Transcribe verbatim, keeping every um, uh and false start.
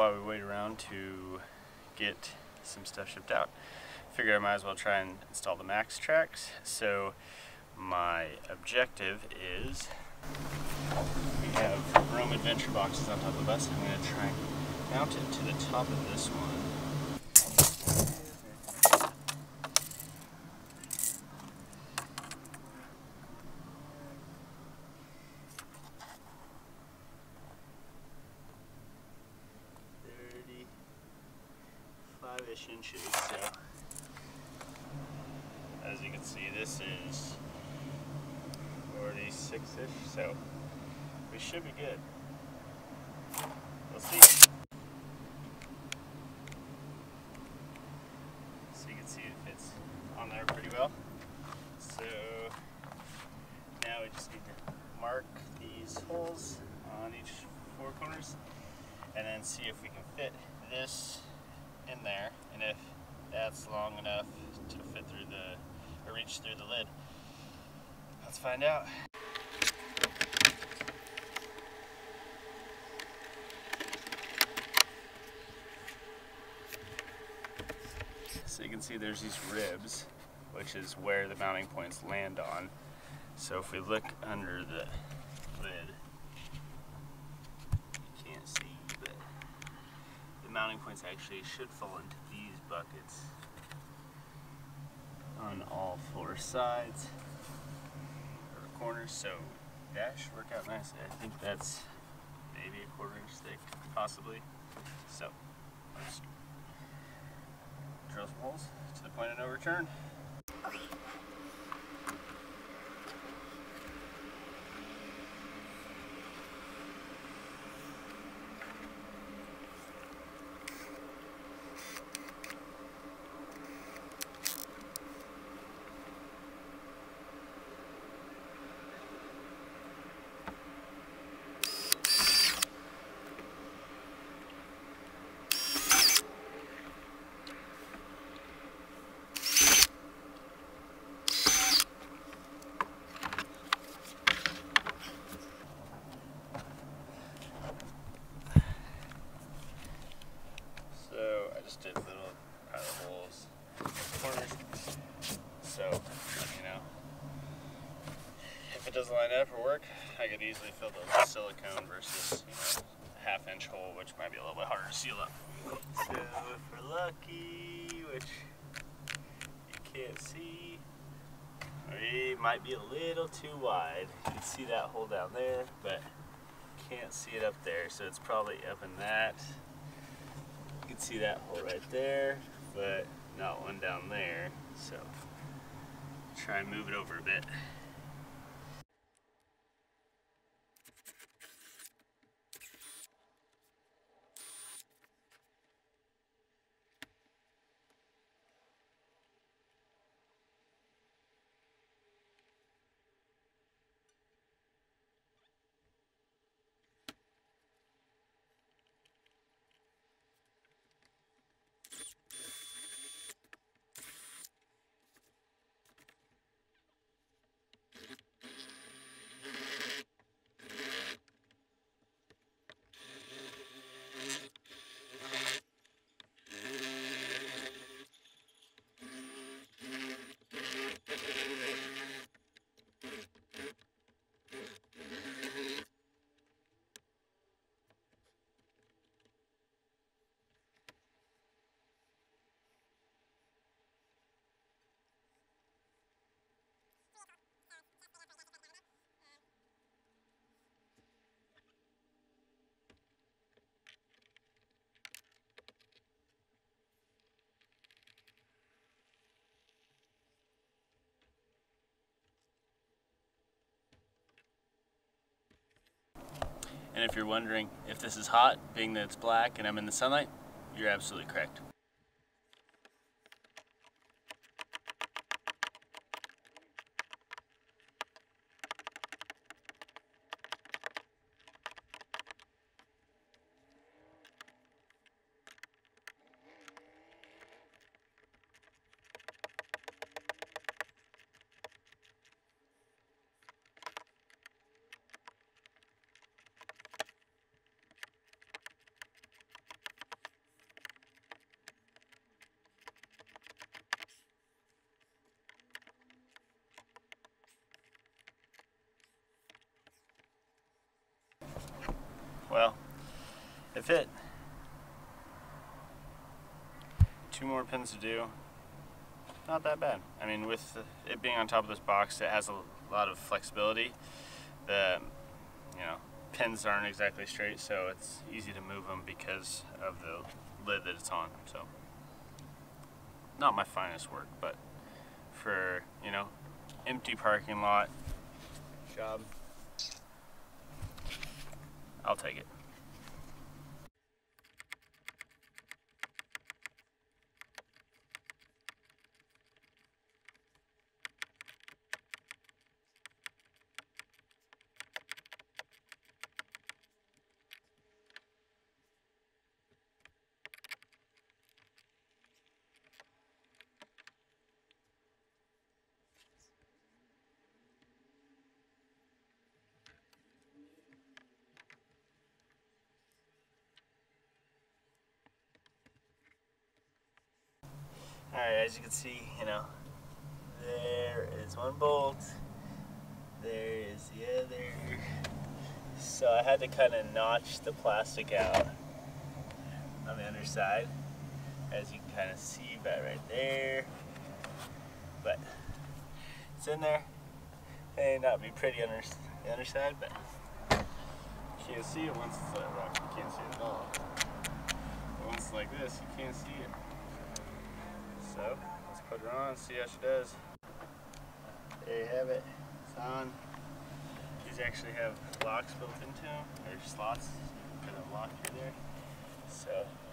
while we wait around to get some stuff shipped out, figured I might as well try and install the MaxTrax. So my objective is, we have Roam Adventure boxes on top of us. I'm going to try and mount it to the top of this one. thirty-five-ish inches, so as you can see, this is forty-six-ish, so we should be good. We'll see. So you can see it fits on there pretty well. So now we just need to mark these holes on each four corners and then see if we can fit this in there, and if that's long enough to fit through the, or reach through the lid. Let's find out. So you can see there's these ribs, which is where the mounting points land on. So if we look under the lid, you can't see, but the mounting points actually should fall into these buckets on all four sides or corners. So that should work out nicely. I think that's maybe a quarter inch thick, possibly. So let's drill some holes to the point of no return. Okay. Just did little pilot holes in the corners, so you know, if it doesn't line up or work, I could easily fill those with silicone versus, you know, a half inch hole, which might be a little bit harder to seal up. So if we're lucky, which you can't see, we might be a little too wide. You can see that hole down there, but can't see it up there, so it's probably up in that. You can see that hole right there, but not one down there, so try and move it over a bit. And if you're wondering if this is hot, being that it's black and I'm in the sunlight, you're absolutely correct. well, it fit. Two more pins to do. Not that bad. I mean, with it being on top of this box, it has a lot of flexibility. The, you know, pins aren't exactly straight, so it's easy to move them because of the lid that it's on. So, not my finest work, but for, you know, empty parking lot job, I'll take it. Alright, as you can see, you know, there is one bolt, there is the other. So I had to kind of notch the plastic out on the underside, as you can kind of see that right there. But it's in there. It may not be pretty on the underside, but you can't see it once it's that rough. You can't see it at all. But once it's like this, you can't see it. So let's put her on, see how she does. There you have it. It's on. These actually have locks built into them, or slots for the lock through there. So